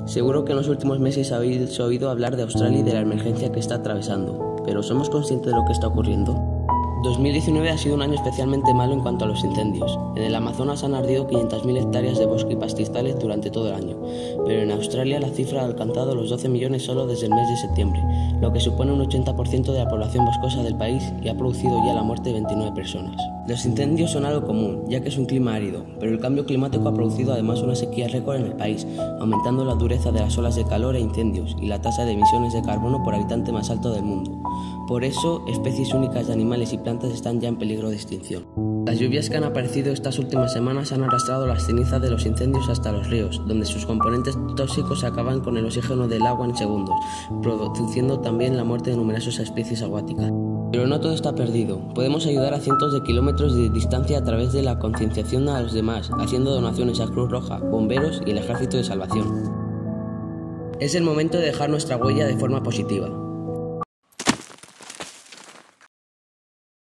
Seguro que en los últimos meses habéis oído hablar de Australia y de la emergencia que está atravesando, pero ¿somos conscientes de lo que está ocurriendo? 2019 ha sido un año especialmente malo en cuanto a los incendios. En el Amazonas han ardido 500.000 hectáreas de bosque y pastizales durante todo el año, pero en Australia la cifra ha alcanzado los 12 millones solo desde el mes de septiembre, lo que supone un 80% de la población boscosa del país y ha producido ya la muerte de 29 personas. Los incendios son algo común, ya que es un clima árido, pero el cambio climático ha producido además una sequía récord en el país, aumentando la dureza de las olas de calor e incendios y la tasa de emisiones de carbono por habitante más alto del mundo. Por eso, especies únicas de animales y plantas están ya en peligro de extinción. Las lluvias que han aparecido estas últimas semanas han arrastrado las cenizas de los incendios hasta los ríos, donde sus componentes tóxicos acaban con el oxígeno del agua en segundos, produciendo también la muerte de numerosas especies acuáticas. Pero no todo está perdido. Podemos ayudar a cientos de kilómetros de distancia a través de la concienciación a los demás, haciendo donaciones a Cruz Roja, bomberos y el Ejército de Salvación. Es el momento de dejar nuestra huella de forma positiva.